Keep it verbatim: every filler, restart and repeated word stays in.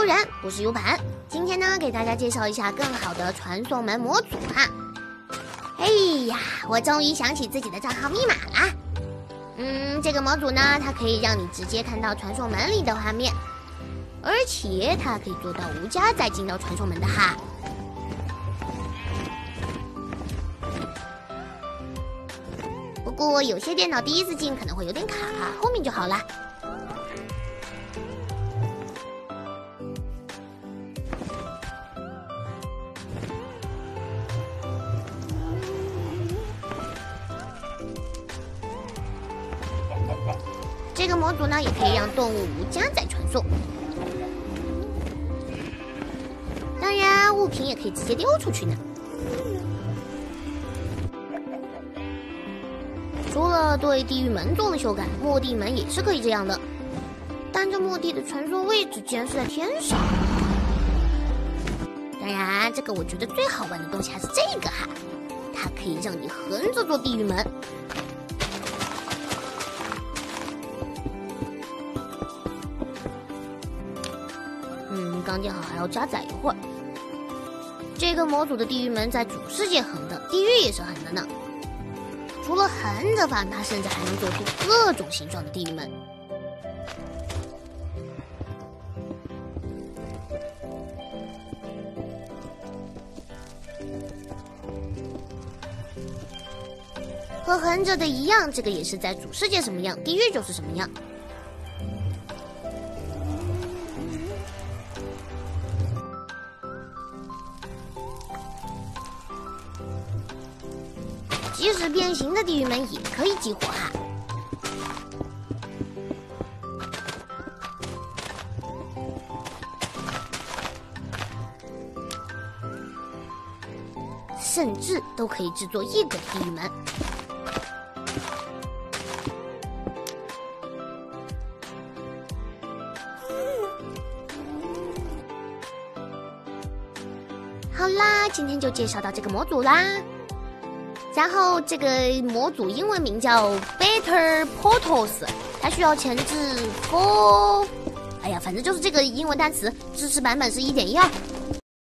人，不是 U 盘。今天呢，给大家介绍一下更好的传送门模组哈。哎呀，我终于想起自己的账号密码啦。嗯，这个模组呢，它可以让你直接看到传送门里的画面，而且它可以做到无加载进到传送门的哈。不过有些电脑第一次进可能会有点卡，后面就好啦。这个模组呢，也可以让动物无加载传送。当然，物品也可以直接丢出去呢。除了对地狱门做了修改，末地门也是可以这样的。但这末地的传送位置竟然是在天上。当然，这个我觉得最好玩的东西还是这个哈，它可以让你横着做地狱门。嗯，刚建好还要加载一会儿。这个模组的地狱门在主世界横的，地狱也是横的呢。除了横着放，它甚至还能做出各种形状的地狱门。和横着的一样，这个也是在主世界什么样，地狱就是什么样。即使变形的地狱门也可以激活哈。甚至都可以制作一个地狱门。好啦，今天就介绍到这个模组啦。然后这个模组英文名叫 Better Portals， 它需要前置 for， 哎呀，反正就是这个英文单词，支持版本是 一点一二。